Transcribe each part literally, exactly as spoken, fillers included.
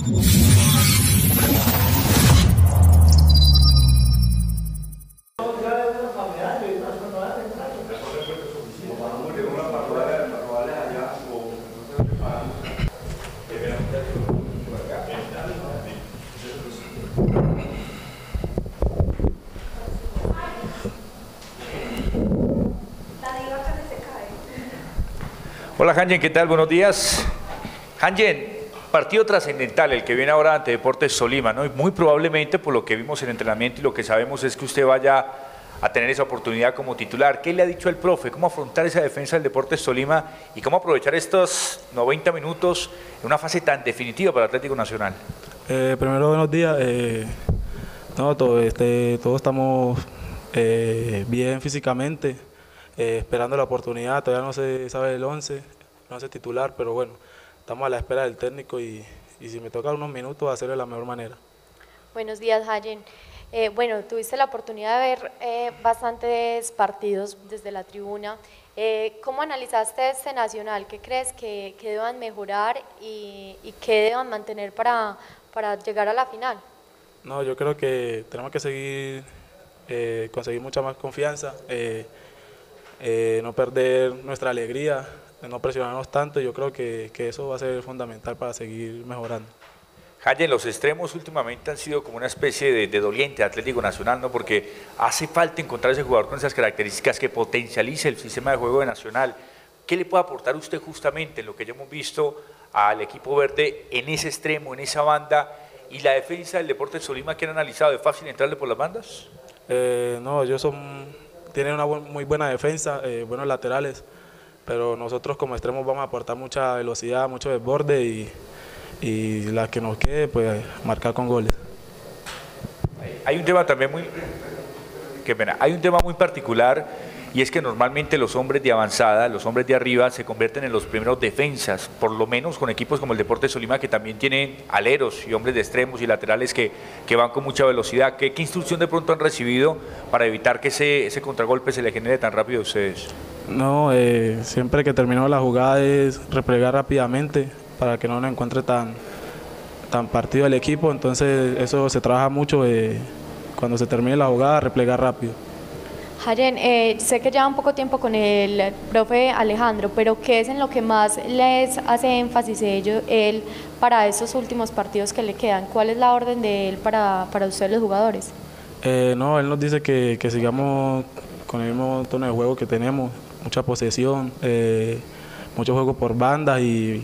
Hola Hangen, ¿qué tal? Buenos días. Hangen, partido trascendental el que viene ahora ante Deportes Tolima, ¿no? Y muy probablemente por lo que vimos en entrenamiento y lo que sabemos es que usted vaya a tener esa oportunidad como titular. ¿Qué le ha dicho el profe? ¿Cómo afrontar esa defensa del Deportes Tolima y cómo aprovechar estos noventa minutos en una fase tan definitiva para el Atlético Nacional? Eh, primero, buenos días. Eh, no, todo, este, todos estamos eh, bien físicamente. Eh, esperando la oportunidad, todavía no se sabe el once, el once titular, pero bueno, estamos a la espera del técnico y, y si me toca unos minutos, hacerlo de la mejor manera. Buenos días, Hangen. Eh, bueno, tuviste la oportunidad de ver eh, bastantes partidos desde la tribuna. Eh, ¿Cómo analizaste este Nacional? ¿Qué crees que, que deban mejorar y, y qué deban mantener para, para llegar a la final? No, yo creo que tenemos que seguir, eh, conseguir mucha más confianza. Eh, Eh, no perder nuestra alegría, no presionarnos tanto. Yo creo que, que eso va a ser fundamental para seguir mejorando. Hangen, los extremos últimamente han sido como una especie de, de doliente de Atlético Nacional, ¿no? Porque hace falta encontrar ese jugador con esas características que potencialice el sistema de juego de Nacional. ¿Qué le puede aportar usted justamente en lo que ya hemos visto al equipo verde en ese extremo, en esa banda, y la defensa del Deportes Tolima que han analizado? ¿Es fácil entrarle por las bandas? Eh, no, ellos son... Tienen una bu muy buena defensa, eh, buenos laterales, pero nosotros como extremos vamos a aportar mucha velocidad, mucho desborde y, y la que nos quede, pues marcar con goles. Hay un tema también muy, qué pena, hay un tema muy particular y es que normalmente los hombres de avanzada, los hombres de arriba se convierten en los primeros defensas, por lo menos con equipos como el Deportes Tolima que también tienen aleros y hombres de extremos y laterales que, que van con mucha velocidad. ¿Qué, qué instrucción de pronto han recibido para evitar que ese, ese contragolpe se le genere tan rápido a ustedes? No, eh, siempre que terminó la jugada es replegar rápidamente para que no nos encuentre tan, tan partido el equipo, entonces eso se trabaja mucho, eh, cuando se termine la jugada replegar rápido. Hangen, eh, sé que llevan poco tiempo con el profe Alejandro, pero ¿qué es en lo que más les hace énfasis ellos, él para esos últimos partidos que le quedan? ¿Cuál es la orden de él para, para ustedes los jugadores? Eh, no, él nos dice que, que sigamos con el mismo tono de juego que tenemos, mucha posesión, eh, mucho juego por bandas y,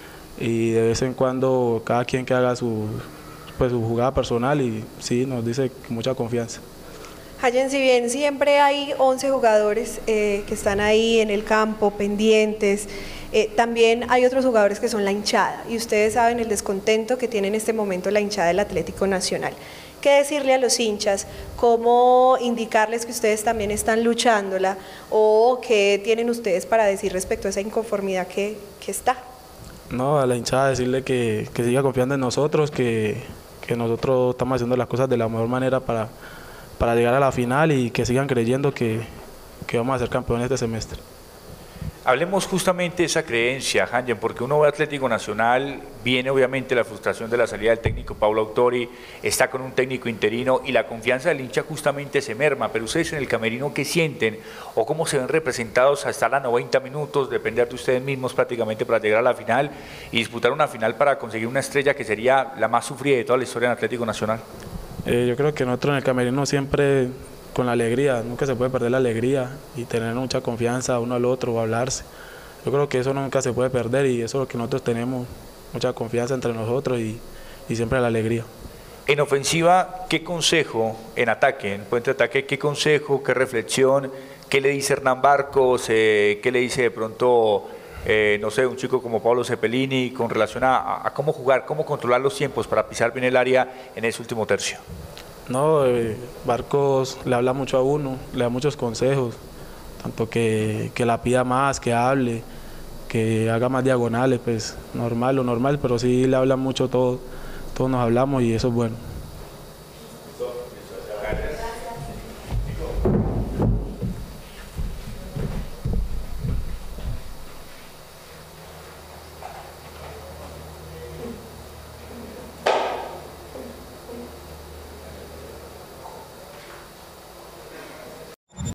y de vez en cuando cada quien que haga su, pues, su jugada personal y sí, nos dice con mucha confianza. Hangen, si bien siempre hay once jugadores eh, que están ahí en el campo, pendientes, eh, también hay otros jugadores que son la hinchada, y ustedes saben el descontento que tiene en este momento la hinchada del Atlético Nacional. ¿Qué decirle a los hinchas? ¿Cómo indicarles que ustedes también están luchándola? ¿O qué tienen ustedes para decir respecto a esa inconformidad que, que está? No, a la hinchada decirle que, que siga confiando en nosotros, que, que nosotros estamos haciendo las cosas de la mejor manera para... para llegar a la final y que sigan creyendo que, que vamos a ser campeones este semestre. Hablemos justamente de esa creencia, Hangen, porque uno ve Atlético Nacional, viene obviamente la frustración de la salida del técnico Paulo Autori, está con un técnico interino y la confianza del hincha justamente se merma, pero ustedes en el camerino, ¿qué sienten? ¿O cómo se ven representados hasta los noventa minutos, depender de ustedes mismos prácticamente para llegar a la final y disputar una final para conseguir una estrella que sería la más sufrida de toda la historia del Atlético Nacional? Eh, yo creo que nosotros en el camerino siempre con la alegría, nunca se puede perder la alegría y tener mucha confianza uno al otro o hablarse. Yo creo que eso nunca se puede perder y eso es lo que nosotros tenemos, mucha confianza entre nosotros y, y siempre la alegría. En ofensiva, ¿qué consejo en ataque, en puente de ataque, qué consejo, qué reflexión, qué le dice Hernán Barcos, eh, qué le dice de pronto, eh, no sé, un chico como Pablo Cepelini con relación a, a cómo jugar, cómo controlar los tiempos para pisar bien el área en ese último tercio? No, eh, Barcos le habla mucho a uno, le da muchos consejos, tanto que, que la pida más, que hable, que haga más diagonales, pues normal, lo normal, pero sí le habla mucho todo, todos nos hablamos y eso es bueno.